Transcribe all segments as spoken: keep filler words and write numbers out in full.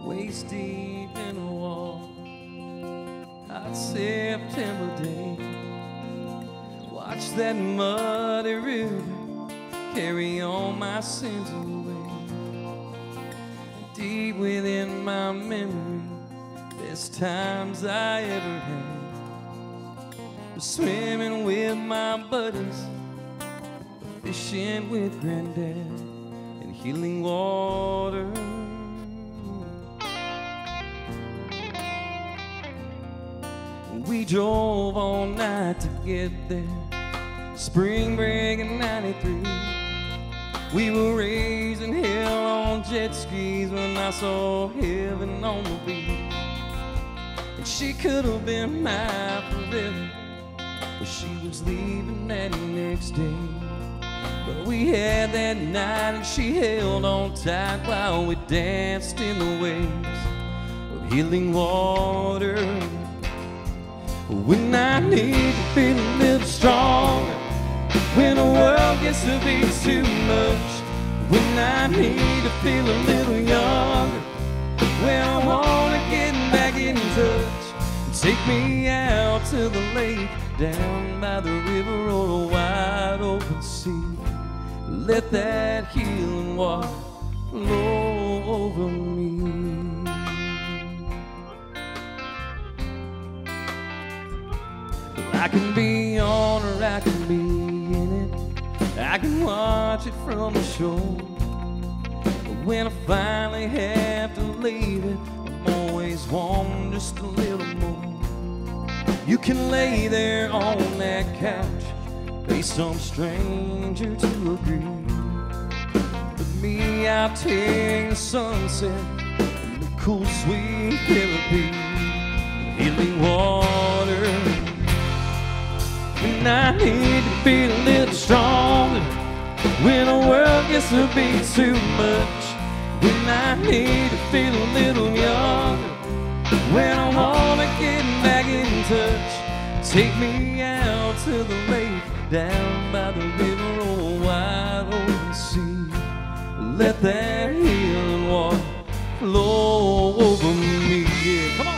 waist deep in the wall. Hot September day, watch that muddy river carry all my sins away. Deep within my memory, best times I ever had was swimming with my buddies, fishing with Granddad, and healing water. We drove all night to get there, spring break in ninety-three. We were raising hell on jet skis when I saw heaven on the beach. And she could have been my forever, but she was leaving that next day. But we had that night and she held on tight while we danced in the waves of healing water. When I need to feel a little stronger, when the world gets to be too much, when I need to feel a little younger, when I wanna get back in touch, take me out to the lake, down by the river or a wide open sea. Let that healing water flow over me. I can be on or I can be in it, I can watch it from the shore. But when I finally have to leave it, I'm always wanting just a little more. You can lay there on that couch, pay some stranger to agree. But me, I'll take the sunset and the cool, sweet therapy, healing water. When I need to feel a little stronger, when the world gets to be too much, when I need to feel a little younger, when I wanna get back in touch, take me out to the lake, down by the river or a wide open sea. Let that healing water flow over me. Yeah, come on.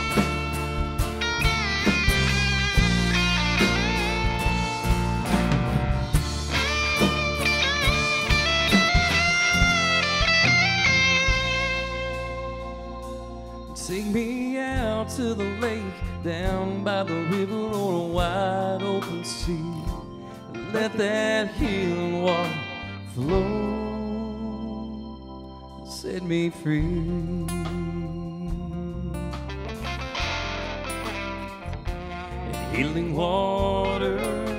Take me out to the lake, down by the river or a wide open sea. Let that healing water flow, set me free. And healing water